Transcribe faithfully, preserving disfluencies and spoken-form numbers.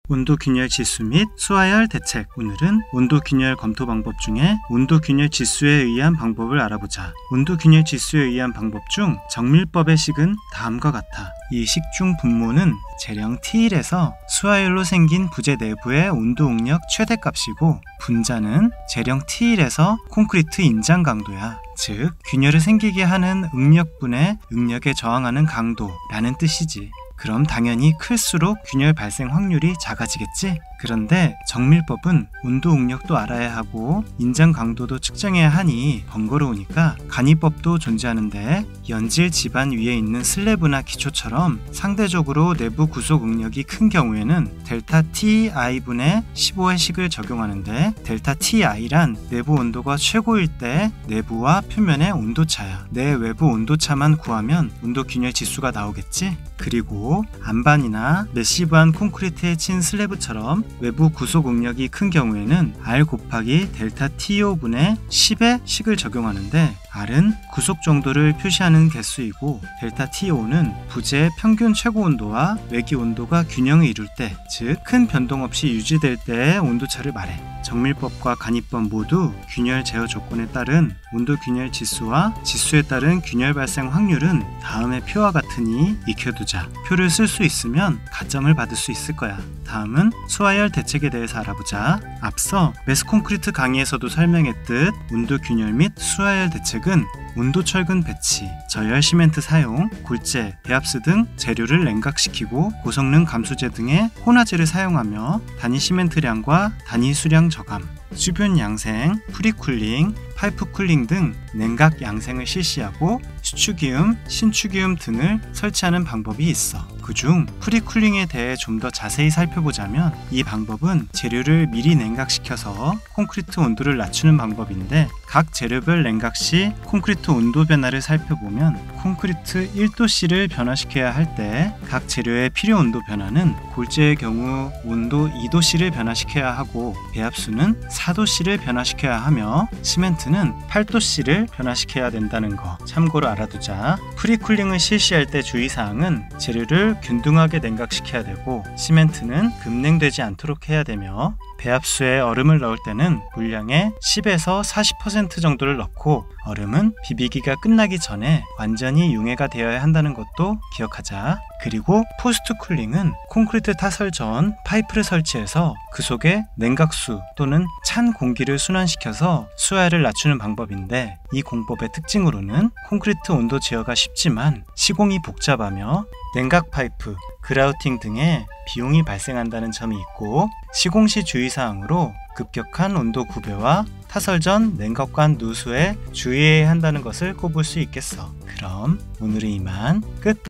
온도균열 지수 및 수하열 대책. 오늘은 온도균열 검토 방법 중에 온도균열 지수에 의한 방법을 알아보자. 온도균열 지수에 의한 방법 중 정밀법의 식은 다음과 같아. 이 식 중 분모는 재령 티 일에서 수하열로 생긴 부재 내부의 온도 응력 최대값이고, 분자는 재령 티 일에서 콘크리트 인장 강도야. 즉, 균열을 생기게 하는 응력분의 응력에 저항하는 강도라는 뜻이지. 그럼 당연히 클수록 균열 발생 확률이 작아지겠지? 그런데 정밀법은 온도 응력도 알아야 하고 인장 강도도 측정해야 하니 번거로우니까 간이법도 존재하는데, 연질 지반 위에 있는 슬래브나 기초처럼 상대적으로 내부 구속 응력이 큰 경우에는 델타 티 아이분의 십오의 식을 적용하는데, 델타 티 아이란 내부 온도가 최고일 때 내부와 표면의 온도차야. 내 외부 온도차만 구하면 온도균열 지수가 나오겠지? 그리고 안반이나 매시브한 콘크리트에 친 슬래브처럼 외부 구속 응력이 큰 경우에는 R 곱하기 델타 티오분의 십의 식을 적용하는데, R은 구속 정도를 표시하는 개수이고 델타 티오는 부재의 평균 최고 온도와 외기 온도가 균형을 이룰 때, 즉 큰 변동 없이 유지될 때의 온도차를 말해. 정밀법과 간이법 모두 균열 제어 조건에 따른 온도균열 지수와 지수에 따른 균열 발생 확률은 다음의 표와 같으니 익혀두자. 표를 쓸 수 있으면 가점을 받을 수 있을 거야. 다음은 수하열 대책에 대해서 알아보자. 앞서 매스콘크리트 강의에서도 설명했듯 온도균열 및 수하열 대책은 온도 철근 배치, 저열 시멘트 사용, 골재, 배합수 등 재료를 냉각시키고 고성능 감수제 등의 혼화제를 사용하며 단위 시멘트량과 단위 수량 저감, 수분 양생, 프리쿨링, 파이프 쿨링 등 냉각 양생을 실시하고 수축이음, 신축이음 등을 설치하는 방법이 있어. 그중 프리쿨링에 대해 좀 더 자세히 살펴보자면, 이 방법은 재료를 미리 냉각시켜서 콘크리트 온도를 낮추는 방법인데, 각 재료별 냉각 시 콘크리트 온도 변화를 살펴보면 콘크리트 일 도씨를 변화시켜야 할 때 각 재료의 필요 온도 변화는 골재의 경우 온도 이 도씨를 변화시켜야 하고, 배합수는 사 도씨를 변화시켜야 하며 시멘트는 팔 도씨를 변화시켜야 된다는 거 참고로 알아두자. 프리쿨링을 실시할 때 주의사항은 재료를 균등하게 냉각시켜야 되고, 시멘트는 급냉되지 않도록 해야 되며, 배합수에 얼음을 넣을 때는 물량의 십에서 사십 퍼센트 정도를 넣고, 얼음은 비비기가 끝나기 전에 완전히 융해가 되어야 한다는 것도 기억하자. 그리고 포스트 쿨링은 콘크리트 타설 전 파이프를 설치해서 그 속에 냉각수 또는 찬 공기를 순환시켜서 수하열을 낮추는 방법인데, 이 공법의 특징으로는 콘크리트 온도 제어가 쉽지만 시공이 복잡하며 냉각 파이프, 그라우팅 등의 비용이 발생한다는 점이 있고, 시공 시 주의사항으로 급격한 온도 구배와 타설 전 냉각관 누수에 주의해야 한다는 것을 꼽을 수 있겠어. 그럼 오늘은 이만 끝!